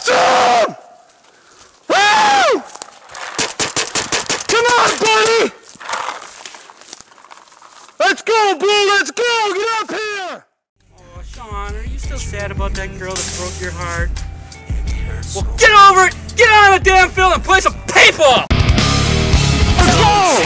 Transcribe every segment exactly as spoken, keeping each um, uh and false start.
Awesome! Woo! Come on, buddy! Let's go, Blue, let's go! Get up here! Oh, Sean, are you still sad about that girl that broke your heart? Well, get over it! Get on the damn field and play some paintball! Let's go!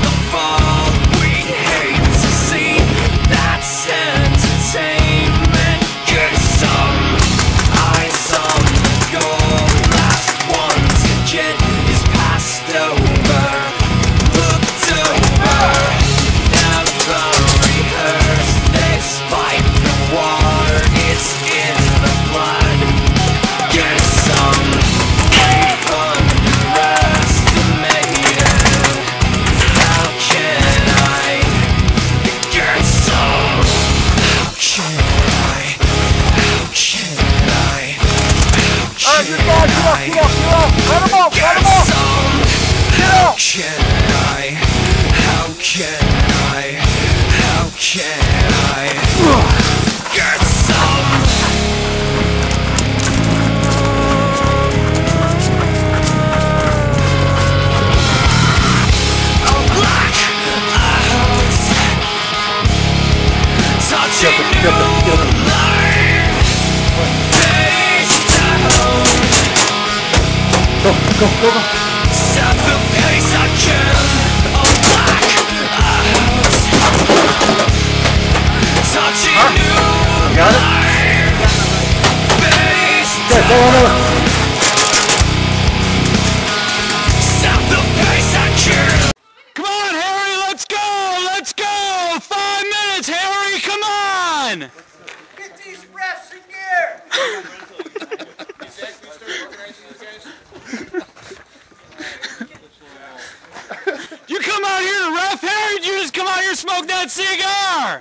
Go, go, go, go. Set the pace I can. A black out. Touching huh? New got it? Face go, go, go, go. Set the pace I can. Come on, Harry, let's go, let's go. Five minutes, Harry, come on. Get these refs in gear. You come out here to ref, Harry? Did you just come out here and smoke that cigar?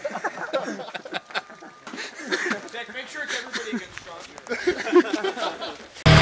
Jack, make sure it's everybody against Sean.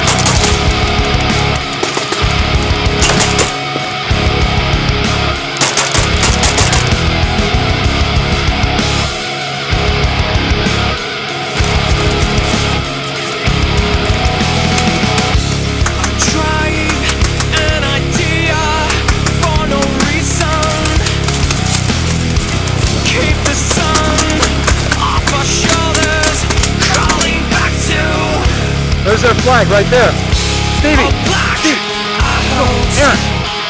There's their flag right there. Stevie! Stevie! Aaron!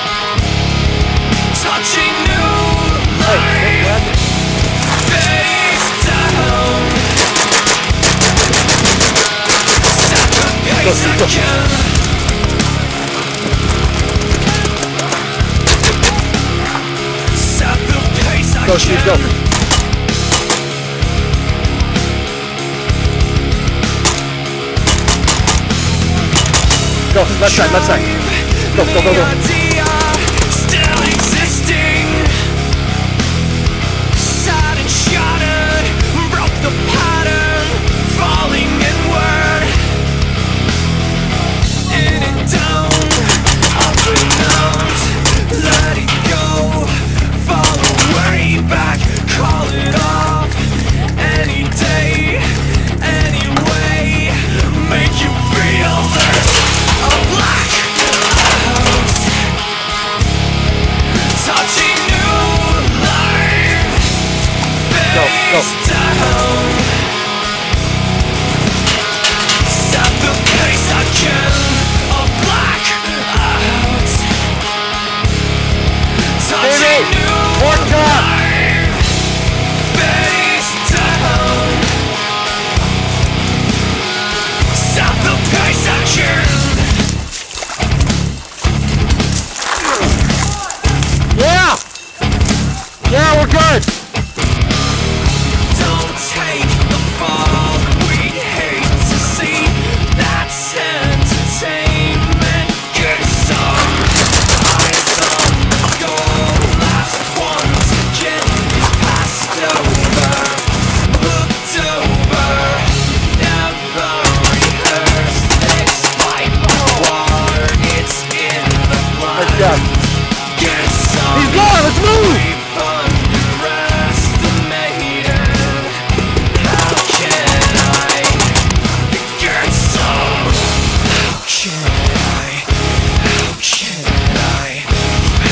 Touching new hey, hey, face down. Set the pace again. Set the pace again. Go, Steve, go. Go, left side, left side. Go, go, go, go. Still existing. Sad and shattered. Broke the pattern. Falling inward. In and down. Up and out. Let it go. Follow way back. Call it off. Any day. Any way. Make you feel this. A black out.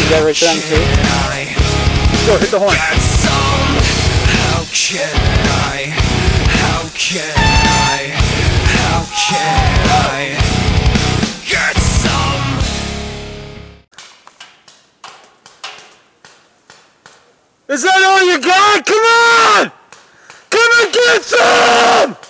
You got right there on the tape? Go, hit the horn. How can I? How can I? How can I get some? Is that all you got? Come on! Come and get some!